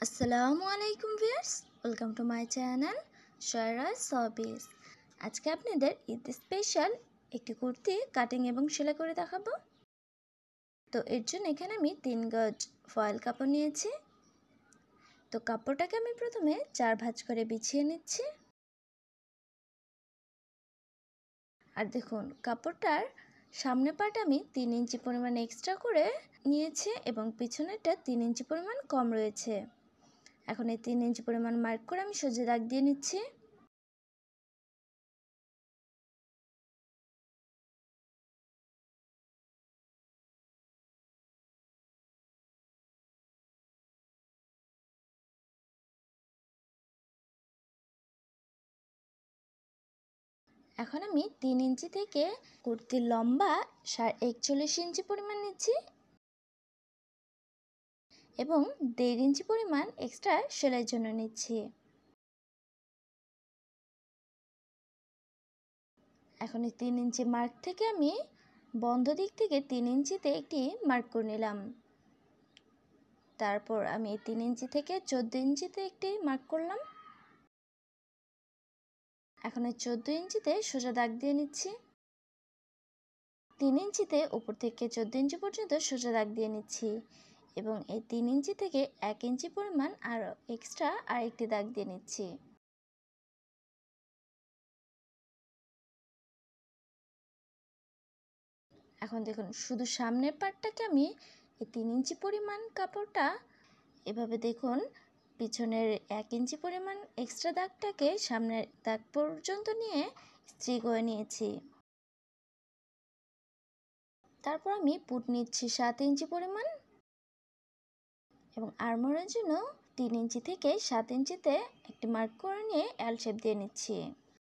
আসসালামু আলাইকুম viewers, welcome to my channel sayras hobbies. আজকে আপনাদের ঈদ স্পেশাল একটি কুর্তি কাটিং এবং সেলাই করে দেখাবো। তো এর জন্য এখানে আমি 3 গজ ফয়েল কাপড় নিয়েছি। তো কাপড়টাকে আমি প্রথমে 4 ভাঁজ করে বিছিয়ে নিচ্ছি। আর দেখুন কাপড়টার সামনে পাট আমি 3 ইঞ্চি পরিমাণ এক্সট্রা করে নিয়েছি এবং পিছনেরটা 3 ইঞ্চি পরিমাণ কম রয়েছে। এখন এই 3 ইঞ্চি পরিমাণ মার্ক করে আমি সোজা দাগ দিয়ে নিচ্ছি। এখন আমি 3 ইঞ্চি থেকে কুর্তির লম্বা 41 ইঞ্চি পরিমাণ নিচ্ছি এবং 1.5 ইঞ্চি পরিমাণ এক্সট্রা সেলাইয়ের জন্য নিচ্ছি। এখন এই 3 ইঞ্চি মার্ক থেকে আমি বন্ধ দিক থেকে 3 ইঞ্চিতে একটি মার্ক করে নিলাম। তারপর আমি 3 ইঞ্চি থেকে 14 ইঞ্চিতে একটি মার্ক করলাম। এখন এই 14 ইঞ্চিতে সোজা দাগ দিয়ে নিচ্ছি। 3 ইঞ্চিতে উপর থেকে 14 ইঞ্চি পর্যন্ত সোজা দাগ দিয়ে নিচ্ছি এবং এই 3 ইঞ্চি থেকে 1 ইঞ্চি পরিমাণ আরও এক্সট্রা আরেকটি দাগ দিয়ে নিচ্ছি। এখন দেখুন শুধু সামনের পার্টটাকে আমি এই 3 ইঞ্চি পরিমাণ কাপড়টা এভাবে দেখুন পিছনের 1 ইঞ্চি পরিমাণ এক্সট্রা দাগটাকে সামনের দাগ পর্যন্ত নিয়ে স্ত্রী করে নিয়েছি। তারপর আমি পুট নিচ্ছি 7 ইঞ্চি পরিমাণ এবং আর্মরের জন্য 3 ইঞ্চি থেকে 7 ইঞ্চিতে একটি মার্ক করে নিয়ে এল শেপ দিয়ে নিচ্ছি।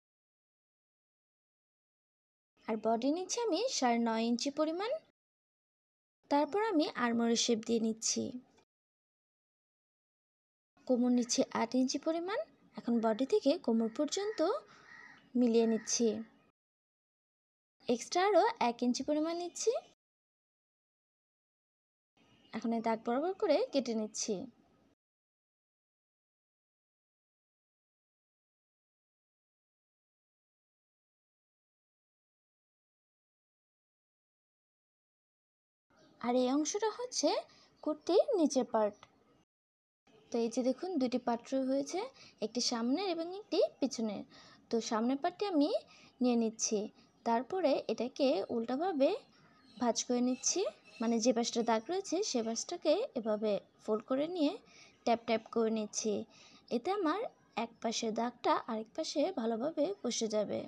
আর বডি নিচ্ছি আমি 9.5 ইঞ্চি পরিমাণ। তারপর আমি আর্মরের শেপ দিয়ে নিচ্ছি। কোমর নিচ্ছি 8 ইঞ্চি পরিমাণ। এখন বডি থেকে কোমর পর্যন্ত মিলিয়ে নিচ্ছি। এক্সট্রা আরও 1 ইঞ্চি পরিমাণ নিচ্ছি। এখন এই দাগ বরাবর করে কেটে নিচ্ছি। আর এই অংশটা হচ্ছে কুর্তির নিচের পার্ট। তো এই যে দেখুন দুটি পার্ট হয়েছে, একটি সামনের এবং একটি পিছনের। তো সামনের পার্টটি আমি নিয়ে নিচ্ছি। তারপরে এটাকে উল্টাভাবে ভাঁজ করে নিচ্ছি, মানে যে পাশটা দাগ রয়েছে সে পাশটাকে এভাবে ফোল্ড করে নিয়ে ট্যাপ ট্যাপ করে নিচ্ছি। এতে আমার এক পাশের দাগটা আরেক পাশে ভালোভাবে বসে যাবে।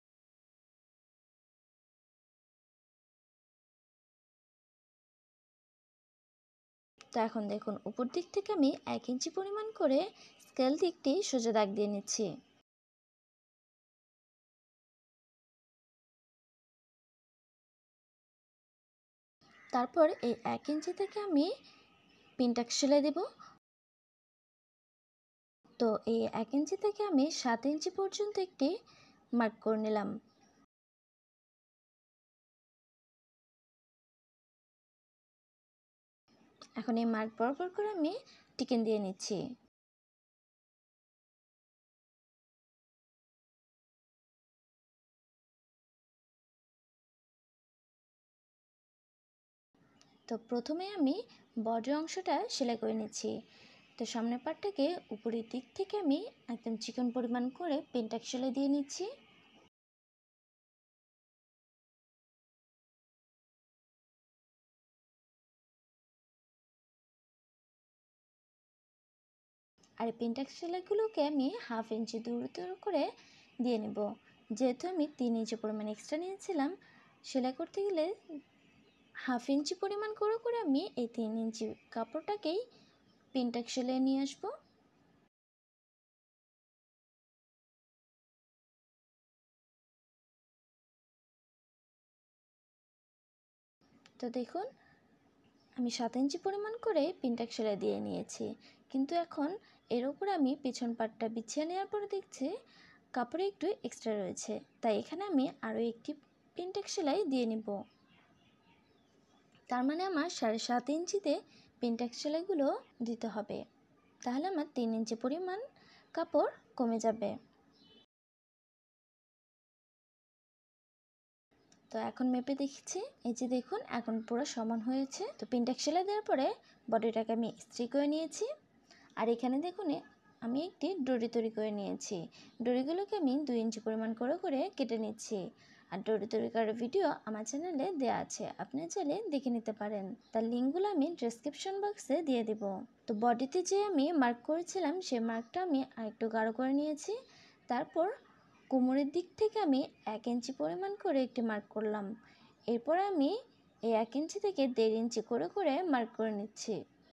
তো এখন দেখুন উপর দিক থেকে আমি 1 ইঞ্চি পরিমাণ করে স্কেল দিকটি সোজা দাগ দিয়ে নিচ্ছি। তারপর এই 1 ইঞ্চি থেকে আমি পিনটাক সেলাই দেব। তো এই 1 ইঞ্চি থেকে আমি 7 ইঞ্চি পর্যন্ত একটি মার্ক করে নিলাম। এখন এই মার্ক বরাবর করে আমি টিকেন দিয়ে নিচ্ছি। তো প্রথমে আমি বডি অংশটা সেলাই করে নিচ্ছি। তো সামনের পাটটাকে উপরের দিক থেকে আমি একদম চিকন পরিমাণ করে পিনটাক সেলাই দিয়ে নিচ্ছি। আর এই পিনটাক সেলাইগুলোকে আমি 1/2 ইঞ্চি দূরত্ব করে দিয়ে নেব। যেহেতু আমি 3 ইঞ্চি পরিমাণ এক্সট্রা নিয়েছিলাম, সেলাই করতে গেলে 1/2 ইঞ্চি পরিমাণ করে করে আমি এই 3 ইঞ্চি কাপড়টাকেই পিনটাক সেলাই নিয়ে আসব। তো দেখুন আমি 7 ইঞ্চি পরিমাণ করে পিনটাক সেলাই দিয়ে নিয়েছি, কিন্তু এখন এর উপরে আমি পিছন পাটটা বিছিয়ে নেওয়ার পরে দেখছি কাপড়ে একটু এক্সট্রা রয়েছে, তাই এখানে আমি আরও একটি পিনটাক সেলাই দিয়ে নিব। তার মানে আমার 7.5 ইঞ্চিতে পিনটাক সেলাইগুলো দিতে হবে। তাহলে আমার 3 ইঞ্চি পরিমাণ কাপড় কমে যাবে। তো এখন মেপে দেখছি, এই যে দেখুন এখন পুরো সমান হয়েছে। তো পিনটাক সেলাই দেওয়ার পরে বডিটাকে আমি ইস্ত্রি করে নিয়েছি। আর এখানে দেখুন আমি একটি ডরি তৈরি করে নিয়েছি। ডরিগুলোকে আমি 2 ইঞ্চি পরিমাণ করে কেটে নিচ্ছি। আর ডরি তৈরি করার ভিডিও আমার চ্যানেলে দেওয়া আছে, আপনি চাইলে দেখে নিতে পারেন। তার লিঙ্কগুলো আমি ডেসক্রিপশন বক্সে দিয়ে দেব। তো বডিতে যে আমি মার্ক করেছিলাম সেই মার্কটা আমি আরেকটু গাঢ় করে নিয়েছি। তারপর কোমরের দিক থেকে আমি 1 ইঞ্চি পরিমাণ করে একটি মার্ক করলাম। এরপর আমি এই 1 ইঞ্চি থেকে 1.5 ইঞ্চি করে মার্ক করে নিচ্ছি।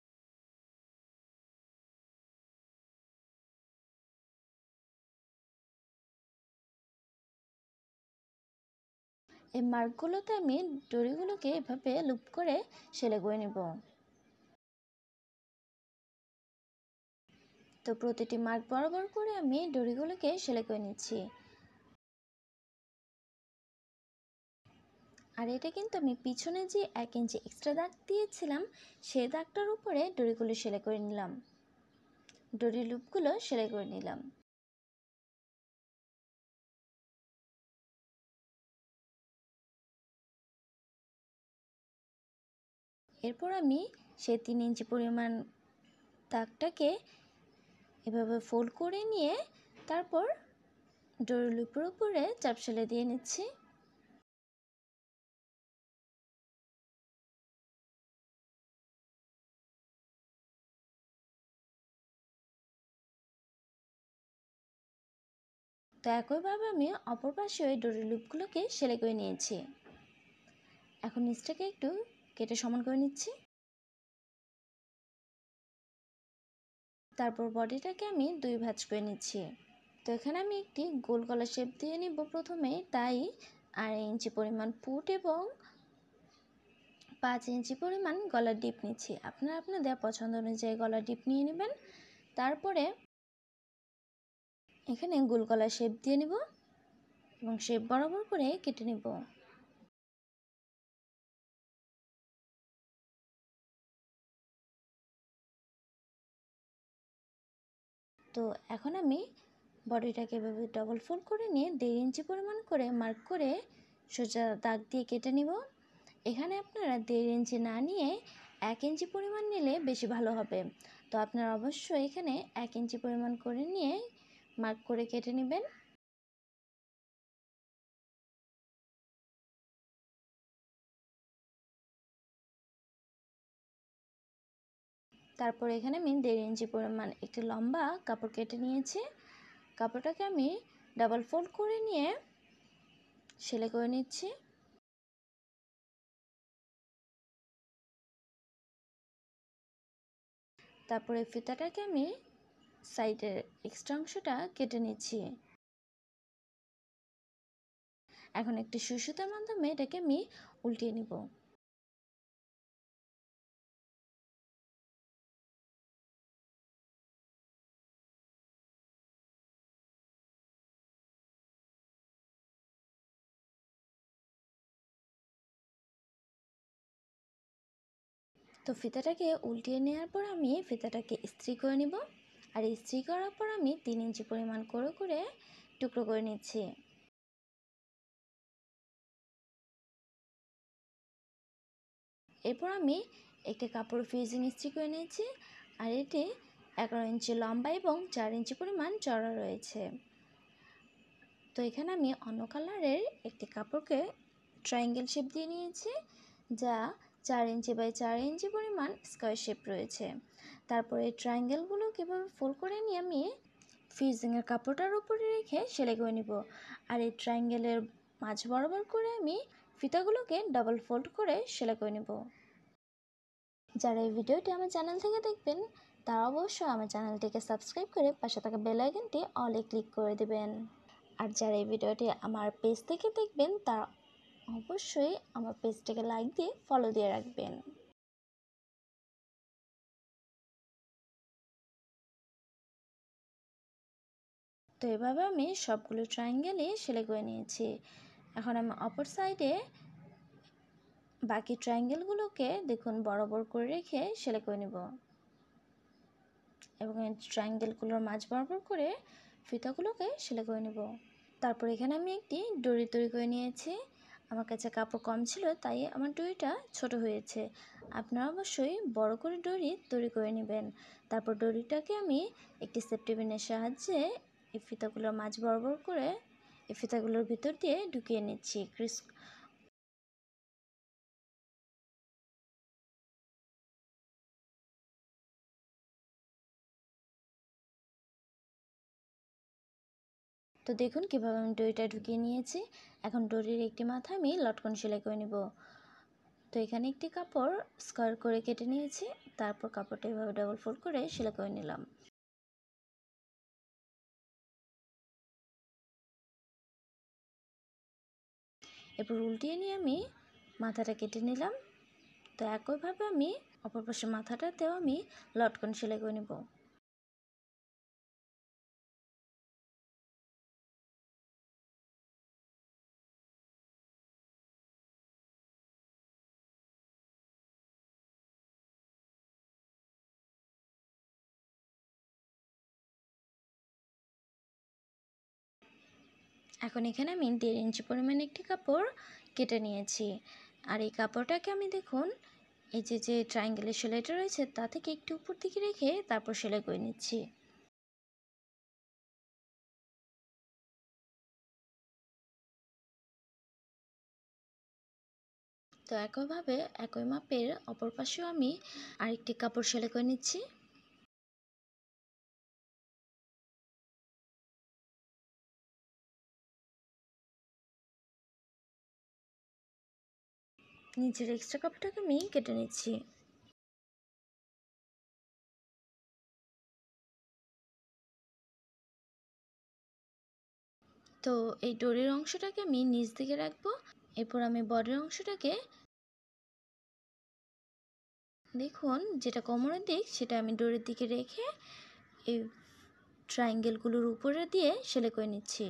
এই মার্কগুলোতে আমি ডরিগুলোকে এভাবে লুপ করে সেলাই করে নেব। তো প্রতিটি মার্ক বরাবর করে আমি ডরিগুলোকে সেলাই করে নিচ্ছি। আর এটা কিন্তু আমি পিছনে যে 1 ইঞ্চি এক্সট্রা দাগ দিয়েছিলাম সেই দাগটার উপরে ডরিগুলো সেলাই করে নিলাম, ডরি লুপগুলো সেলাই করে নিলাম। এরপর আমি সেই 3 ইঞ্চি পরিমাণ দাগটাকে এভাবে ফোল্ড করে নিয়ে তারপর ডরি লুপের উপরে চাপ সেলাই দিয়ে নিচ্ছি। তো একইভাবে আমি অপর পাশে ওই ডরি লুপগুলোকে সেলাই করে নিয়েছি। এখন নিচটাকে একটু কেটে সমান করে নিচ্ছি। তারপর বডিটাকে আমি 2 ভাঁজ করে নিচ্ছি। তো এখানে আমি একটি গোল গলা শেপ দিয়ে নিব প্রথমে, তাই 2.5 ইঞ্চি পরিমাণ পুট এবং 5 ইঞ্চি পরিমাণ গলার ডিপ নিচ্ছি। আপনারা আপনাদের পছন্দ অনুযায়ী গলার ডিপ নিয়ে নেবেন। তারপরে এখানে গোল গলার শেপ দিয়ে নিব এবং শেপ বরাবর করে কেটে নিব। তো এখন আমি বডিটাকে এভাবে ডবল ফোল্ড করে নিয়ে 1.5 ইঞ্চি পরিমাণ করে মার্ক করে সোজা দাগ দিয়ে কেটে নিব। এখানে আপনারা 1.5 ইঞ্চি না নিয়ে 1 ইঞ্চি পরিমাণ নিলে বেশি ভালো হবে। তো আপনারা অবশ্যই এখানে 1 ইঞ্চি পরিমাণ করে নিয়ে মার্ক করে কেটে নেবেন। তারপর এখানে আমি 1.5 ইঞ্চি পরিমাণ একটি লম্বা কাপড় কেটে নিয়েছি। কাপড়টাকে আমি ডাবল ফোল্ড করে নিয়ে সেলাই করে নিচ্ছি। তারপরে ফিতাটাকে আমি সাইডের এক্সট্রা অংশটা কেটে নিচ্ছি। এখন একটি সুই সুতার মাধ্যমে এটাকে আমি উল্টিয়ে নিব। তো ফিতাটাকে উল্টিয়ে নেওয়ার পর আমি ফিতাটাকে ইস্ত্রি করে নিব। আর ইস্ত্রি করার পর আমি 3 ইঞ্চি পরিমাণ করে টুকরো করে নিচ্ছি। এরপর আমি একটি কাপড় ফিজিং ইস্ত্রি করে নিয়েছি। আর এটি 11 ইঞ্চি লম্বা এবং 4 ইঞ্চি পরিমাণ চওড়া রয়েছে। তো এখানে আমি অন্য কালারের একটি কাপড়কে ট্রায়াঙ্গেল শেপ দিয়ে নিয়েছি, যা 4 ইঞ্চি বাই 4 ইঞ্চি পরিমাণ স্কোয়ার শেপ রয়েছে। তারপরে এই ট্রায়াঙ্গেলগুলো কীভাবে ফোল্ড করে নিয়ে আমি ফিজিংয়ের কাপড়টার উপরে রেখে সেলাই করে নিব। আর এই ট্রায়াঙ্গেলের মাঝ বরাবর করে আমি ফিতাগুলোকে ডাবল ফোল্ড করে সেলাই করে নেব। যারা এই ভিডিওটি আমার চ্যানেল থেকে দেখবেন তারা অবশ্যই আমার চ্যানেলটিকে সাবস্ক্রাইব করে পাশে থাকা বেল আইকনটি অলে ক্লিক করে দেবেন। আর যারা এই ভিডিওটি আমার পেজ থেকে দেখবেন তারা অবশ্যই আমার পেজটাকে লাইক দিয়ে ফলো দিয়ে রাখবেন। তো এভাবে আমি সবগুলো ট্রায়াঙ্গেলই সেলাই করে নিয়েছি। এখন আমি অপর সাইডে বাকি ট্রায়াঙ্গেলগুলোকে দেখুন বরাবর করে রেখে সেলাই করে নেব। এবং এই ট্রায়াঙ্গেলগুলোর মাঝ বরাবর করে ফিতাগুলোকে সেলাই করে নেব। তারপর এখানে আমি একটি ডরি তৈরি করে নিয়েছি। আমার কাছে কাপড় কম ছিল তাই আমার ডরিটা ছোট হয়েছে। আপনারা অবশ্যই বড় করে ডরি তৈরি করে নেবেন। তারপর ডরিটাকে আমি একটি সেফটি পিনের সাহায্যে এই ফিতাগুলোর মাঝ বরাবর করে এই ফিতাগুলোর ভিতর দিয়ে ঢুকিয়ে নিচ্ছি। তো দেখুন কীভাবে আমি ডরিটা ঢুকিয়ে নিয়েছি। এখন ডরির একটি মাথা আমি লটকন সেলাই করে নেব। তো এখানে একটি কাপড় স্কোয়ার করে কেটে নিয়েছি, তারপর কাপড়টা এভাবে ডাবল ফোল্ড করে সেলাই করে নিলাম। এরপর উল্টিয়ে নিয়ে আমি মাথাটা কেটে নিলাম। তো একইভাবে আমি অপর পাশে মাথাটাতেও আমি লটকন সেলাই করে নেব। এখন এখানে আমি 1.5 ইঞ্চি পরিমাণ একটি কাপড় কেটে নিয়েছি। আর এই কাপড়টাকে আমি দেখুন এই যে ট্রায়াঙ্গেলের সেলাইটা রয়েছে তা থেকে একটু উপর দিকে রেখে তারপর সেলাই করে নিচ্ছি। তো একইভাবে একই মাপের অপর পাশেও আমি আরেকটি কাপড় সেলাই করে নিচ্ছি। নিচের এক্সট্রা কাপড়টাকে আমি কেটে নিচ্ছি। তো এই ডোরির অংশটাকে আমি নিচ দিকে রাখবো। এরপর আমি বডির অংশটাকে দেখুন যেটা কোমরের দিক সেটা আমি ডোরির দিকে রেখে এই ট্রায়াঙ্গেলগুলোর উপরে দিয়ে সেলাই করে নিচ্ছি।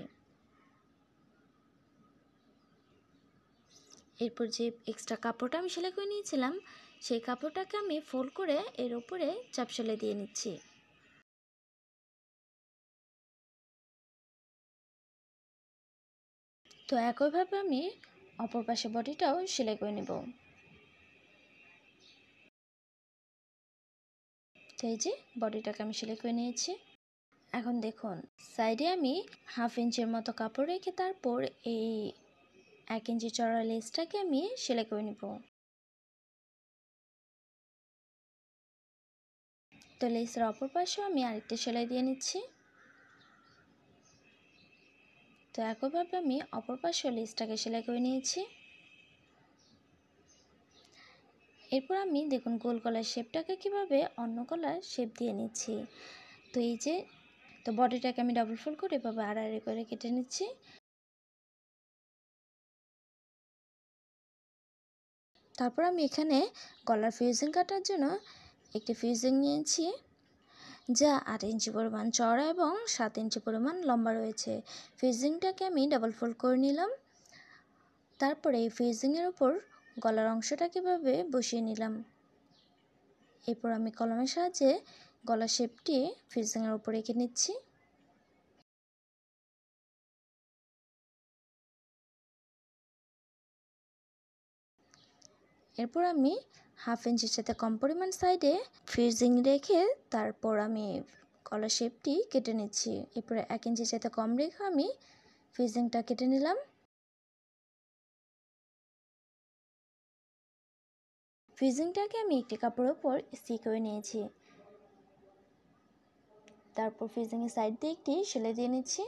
এরপর যে এক্সট্রা কাপড়টা আমি সেলাই করে নিয়েছিলাম সেই কাপড়টাকে আমি ফোল্ড করে এর উপরে চাপ সেলাই দিয়ে নিচ্ছি। তো একইভাবে আমি অপর পাশে বডিটাও সেলাই করে নেব। তো এই যে বডিটাকে আমি সেলাই করে নিয়েছি। এখন দেখুন সাইডে আমি 1/2 ইঞ্চির মতো কাপড় রেখে তারপর এই 1 ইঞ্চি চড়া লেসটাকে আমি সেলাই করে নেব। তো লেসের অপর পাশেও আমি আরেকটা সেলাই দিয়ে নিচ্ছি। তো একইভাবে আমি অপর পাশেও লেসটাকে সেলাই করে নিয়েছি। এরপর আমি দেখুন গোল গলার শেপটাকে কিভাবে অন্য গলার শেপ দিয়ে নিচ্ছি। তো এই যে তো বডিটাকে আমি ডাবল ফোল্ড করে এভাবে আড়াআড়ি করে কেটে নিচ্ছি। তারপর আমি এখানে গলার ফিউজিং কাটার জন্য একটি ফিউজিং নিয়েছি যা 8 ইঞ্চি পরিমাণ চওড়া এবং 7 ইঞ্চি পরিমাণ লম্বা রয়েছে। ফিউজিংটাকে আমি ডাবল ফোল্ড করে নিলাম। তারপরে এই ফিউজিংয়ের উপর গলার অংশটাকে এভাবে বসিয়ে নিলাম। এরপর আমি কলমের সাহায্যে গলার শেপটি ফিউজিংয়ের উপর এঁকে নিচ্ছি। এরপর আমি 1/2 ইঞ্চির সাথে কম পরিমাণ সাইডে ফিউজিং রেখে তারপর আমি গলার শেপটি কেটে নিচ্ছি। এরপরে 1 ইঞ্চির সাথে কম রেখে আমি ফিউজিংটা কেটে নিলাম। ফিউজিংটাকে আমি একটি কাপড়ের উপর সি করে নিয়েছি। তারপর ফিউজিংয়ের সাইড দিয়ে একটি সেলাই দিয়ে নিচ্ছি।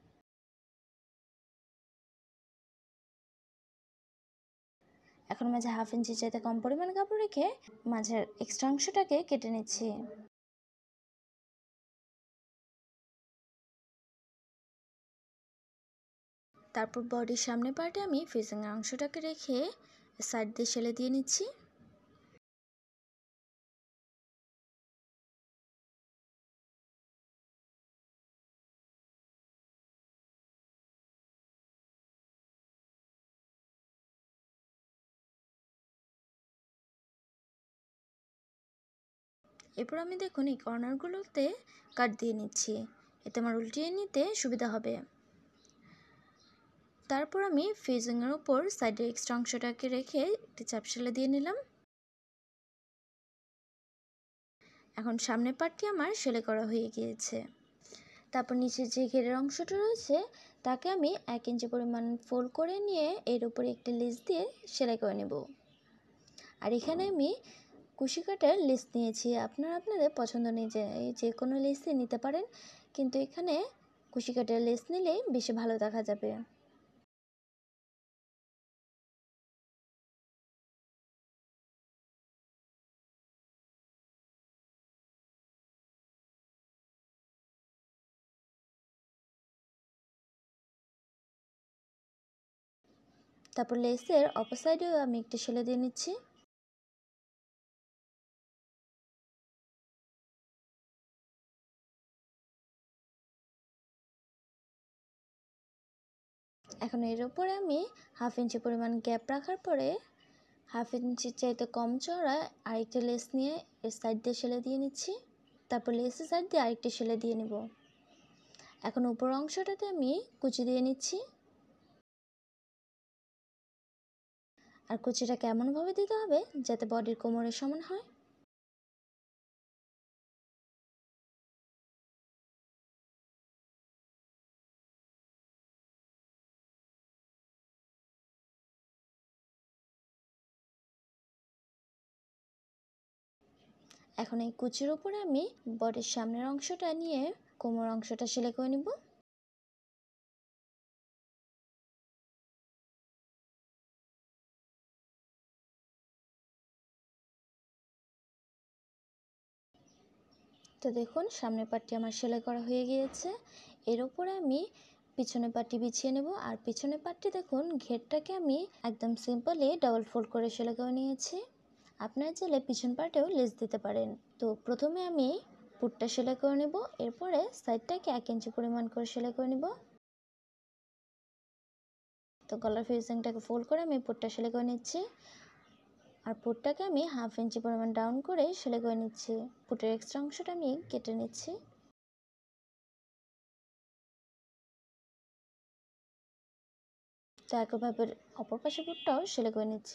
এখন মাঝে 1/2 ইঞ্চির চাইতে কম পরিমাণ কাপড় রেখে মাঝের এক্সট্রা অংশটাকে কেটে নিচ্ছি। তারপর বডির সামনে পার্টে আমি ফিউজিংয়ের অংশটাকে রেখে সাইড দিয়ে সেলাই দিয়ে নিচ্ছি। এরপর আমি দেখুন এই কর্নারগুলোতে কাট দিয়ে নিচ্ছি, এতে আমার উল্টিয়ে নিতে সুবিধা হবে। তারপর আমি ফেজিংয়ের উপর সাইডের এক্সট্রা অংশটাকে রেখে একটি চাপ সেলাই দিয়ে নিলাম। এখন সামনের পার্টটি আমার সেলাই করা হয়ে গিয়েছে। তারপর নিচে যে ঘেরের অংশটা রয়েছে তাকে আমি 1 ইঞ্চি পরিমাণ ফোল্ড করে নিয়ে এর উপরে একটি লেস দিয়ে সেলাই করে নেব। আর এখানে আমি কুশি কাটার লেস নিয়েছি, আপনারা আপনাদের পছন্দ অনুযায়ী যে কোনো লেসই নিতে পারেন, কিন্তু এখানে কুশি কাটার লেস নিলেই বেশি ভালো দেখা যাবে। তারপর লেসের অপর সাইডেও আমি একটি সেলাই দিয়ে নিচ্ছি। এখন এর উপরে আমি 1/2 ইঞ্চি পরিমাণ গ্যাপ রাখার পরে 1/2 ইঞ্চির চাইতে কম চওড়া আরেকটি লেস নিয়ে এর সাইড দিয়ে সেলাই দিয়ে নিচ্ছি। তারপর লেসের সাইড দিয়ে আরেকটি সেলাই দিয়ে নেব। এখন উপর অংশটাতে আমি কুচি দিয়ে নিচ্ছি। আর কুচিটা কেমনভাবে দিতে হবে যাতে বডির কোমরের সমান হয়। এখন এই কুচির উপরে আমি বডির সামনের অংশটা নিয়ে কোমর অংশটা সেলাই করে নিব। তো দেখুন সামনের পাটটি আমার সেলাই করা হয়ে গিয়েছে। এর উপরে আমি পিছনের পাটটি বিছিয়ে নেব। আর পিছনের পাটটি দেখুন ঘেরটাকে আমি একদম সিম্পলি ডাবল ফোল্ড করে সেলাই করে নিয়েছি। আপনারা চাইলে পিছন পাটেও লেস দিতে পারেন। তো প্রথমে আমি পুটটা সেলাই করে নেব, এরপরে সাইডটাকে 1 ইঞ্চি পরিমাণ করে সেলাই করে নেব। তো গলার ফিনিশিংটাকে ফোল্ড করে আমি পুটটা সেলাই করে নিচ্ছি। আর পুটটাকে আমি 1/2 ইঞ্চি পরিমাণ ডাউন করে সেলাই করে নিচ্ছি। পুটের এক্সট্রা অংশটা আমি কেটে নিচ্ছি। তো একইভাবে অপর পাশে পুটটাও সেলাই করে নিচ্ছি।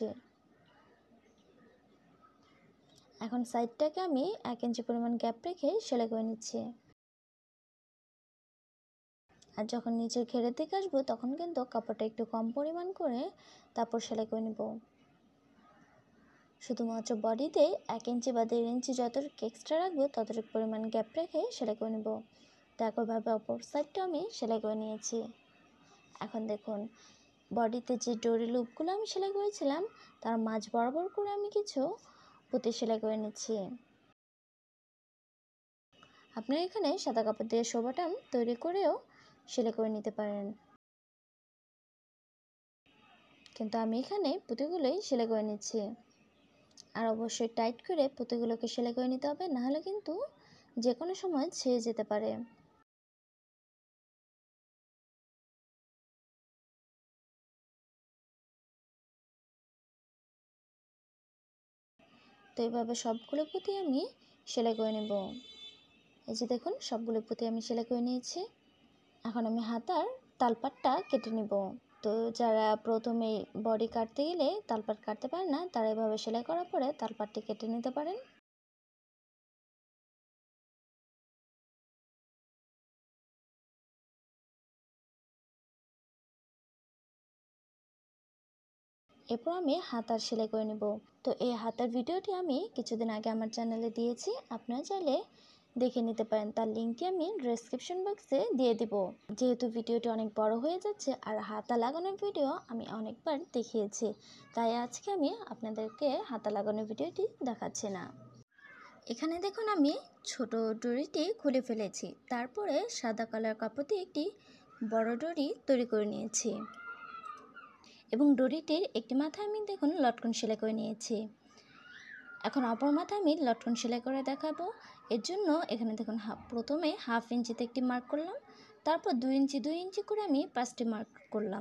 এখন সাইডটাকে আমি 1 ইঞ্চি পরিমাণ গ্যাপ রেখে সেলাই করে নিচ্ছি। আর যখন নিচের ঘেরের দিকে আসবো তখন কিন্তু কাপড়টা একটু কম পরিমাণ করে তারপর সেলাই করে নেব। শুধুমাত্র বডিতে 1 ইঞ্চি বা 1.5 ইঞ্চি যতটুকু এক্সট্রা রাখবো ততটুকু পরিমাণ গ্যাপ রেখে সেলাই করে নেব। তো একইভাবে অপর সাইডটাও আমি সেলাই করে নিয়েছি। এখন দেখুন বডিতে যে ডরি লুপগুলো আমি সেলাই করেছিলাম তার মাঝ বরাবর করে আমি কিছু পুঁতি সেলাই করে নিচ্ছি। আপনারা এখানে সাদা কাপড় দিয়ে শো বাটন তৈরি করেও সেলাই করে নিতে পারেন, কিন্তু আমি এখানে পুঁতিগুলোই সেলাই করে নিচ্ছি। আর অবশ্যই টাইট করে পুঁতিগুলোকে সেলাই করে নিতে হবে, নাহলে কিন্তু যে কোনো সময় ছিঁড়ে যেতে পারে। তো এইভাবে সবগুলো পুঁতি আমি সেলাই করে নেব। এই যে দেখুন সবগুলো পুঁতি আমি সেলাই করে নিয়েছি। এখন আমি হাতার তালপাটটা কেটে নেব। তো যারা প্রথমে বডি কাটতে গেলে তালপাট কাটতে পারে না তারা এভাবে সেলাই করার পরে তালপাটটি কেটে নিতে পারেন। এরপর আমি হাতার সেলাই করে নেব। তো এই হাতার ভিডিওটি আমি কিছুদিন আগে আমার চ্যানেলে দিয়েছি, আপনারা চাইলে দেখে নিতে পারেন, তার লিঙ্কটি আমি ডেসক্রিপশন বক্সে দিয়ে দিব। যেহেতু ভিডিওটি অনেক বড় হয়ে যাচ্ছে আর হাতা লাগানোর ভিডিও আমি অনেকবার দেখিয়েছি, তাই আজকে আমি আপনাদেরকে হাতা লাগানোর ভিডিওটি দেখাচ্ছি না। এখানে দেখুন আমি ছোট ডরিটি খুলে ফেলেছি, তারপরে সাদা কালার কাপড় দিয়ে একটি বড় ডরি তৈরি করে নিয়েছি এবং ডরিটির একটি মাথায় আমি দেখুন লটকন সেলাই করে নিয়েছি। এখন অপর মাথায় আমি লটকন সেলাই করে দেখাবো। এর জন্য এখানে দেখুন প্রথমে 1/2 ইঞ্চিতে একটি মার্ক করলাম, তারপর 2 ইঞ্চি 2 ইঞ্চি করে আমি 5টি মার্ক করলাম।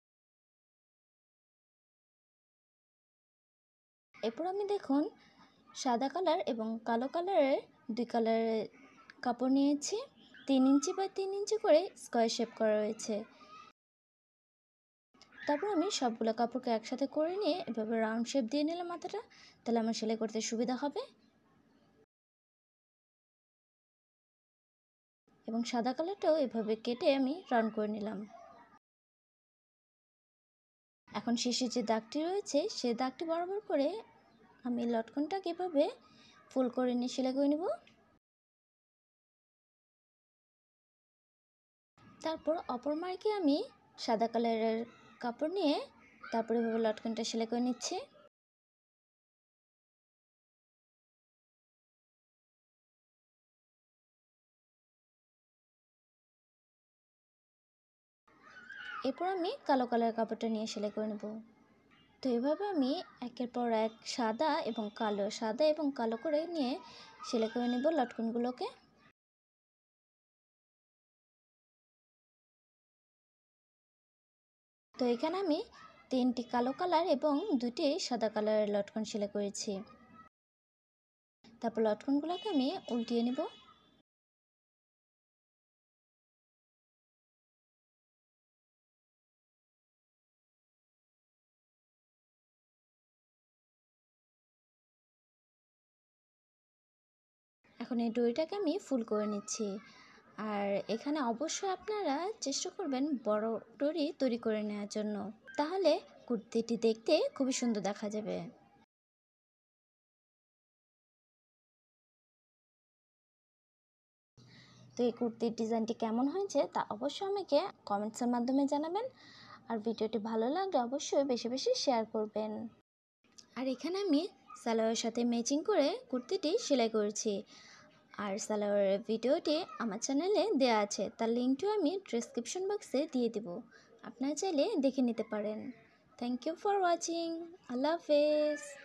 এরপর আমি দেখুন সাদা কালার এবং কালো কালারের 2 কালারের কাপড় নিয়েছি। 3 ইঞ্চি বাই 3 ইঞ্চি করে স্কয়ার শেপ করা রয়েছে। তারপর আমি সবগুলো কাপড়কে একসাথে করে নিয়ে এভাবে রাউন্ড শেপ দিয়ে নিলাম মাথাটা, তাহলে আমার সেলাই করতে সুবিধা হবে। এবং সাদা কালারটাও এভাবে কেটে আমি রাউন্ড করে নিলাম। এখন শেষে যে দাগটি রয়েছে সেই দাগটি বরাবর করে আমি লটকনটাকে এভাবে ফুল করে নিয়ে সেলাই করে নেব। তারপর অপর মার্কে আমি সাদা কালারের কাপড় নিয়ে তারপরে এভাবে লটকনটা সেলাই করে নিচ্ছি। এরপর আমি কালো কালারের কাপড়টা নিয়ে সেলাই করে নেব। তো এভাবে আমি একের পর এক সাদা এবং কালো করে নিয়ে সেলাই করে নেব লটকনগুলোকে। তো এখানে আমি 3টি কালো কালার এবং 2টি সাদা কালারের লটকন সেলাই করেছি। তারপর লটকনগুলোকে আমি উল্টিয়ে নেব। এখন এই দড়িটাকে আমি ফুল করে নিচ্ছি। আর এখানে অবশ্যই আপনারা চেষ্টা করবেন বড় দড়ি তৈরি করে নেওয়ার জন্য, তাহলে কুর্তিটি দেখতে খুবই সুন্দর দেখা যাবে। তো এই কুর্তির ডিজাইনটি কেমন হয়েছে তা অবশ্যই আমাকে কমেন্টসের মাধ্যমে জানাবেন। আর ভিডিওটি ভালো লাগলে অবশ্যই বেশি বেশি শেয়ার করবেন। আর এখানে আমি সালোয়ারের সাথে ম্যাচিং করে কুর্তিটি সেলাই করেছি। আর সালোয়ারের ভিডিওটি আমার চ্যানেলে দেওয়া আছে, তার লিঙ্কটিও আমি ডেসক্রিপশন বক্সে দিয়ে দেব, আপনারা চাইলে দেখে নিতে পারেন। Thank you for watching. আল্লাহ হাফেজ।